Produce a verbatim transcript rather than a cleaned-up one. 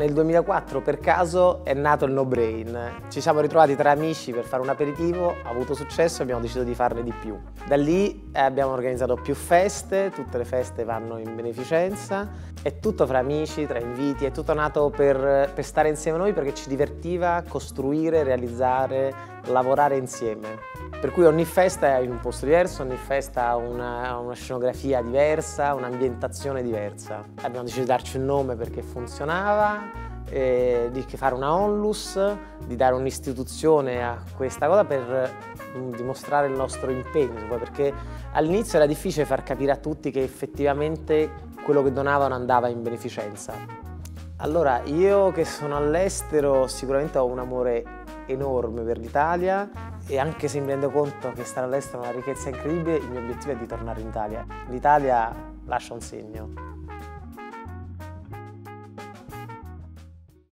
Nel duemilaquattro per caso è nato il No Brain. Ci siamo ritrovati tre amici per fare un aperitivo, ha avuto successo e abbiamo deciso di farne di più. Da lì eh, abbiamo organizzato più feste, tutte le feste vanno in beneficenza, è tutto fra amici, tra inviti, è tutto nato per, per stare insieme a noi perché ci divertiva costruire, realizzare, lavorare insieme. Per cui ogni festa è in un posto diverso, ogni festa ha una, una scenografia diversa, un'ambientazione diversa. Abbiamo deciso di darci un nome perché funzionava, eh, di fare una onlus, di dare un'istituzione a questa cosa per mh, dimostrare il nostro impegno, perché all'inizio era difficile far capire a tutti che effettivamente quello che donavano andava in beneficenza. Allora, io che sono all'estero sicuramente ho un amore enorme per l'Italia e anche se mi rendo conto che stare all'estero è una ricchezza incredibile, il mio obiettivo è di tornare in Italia. L'Italia lascia un segno.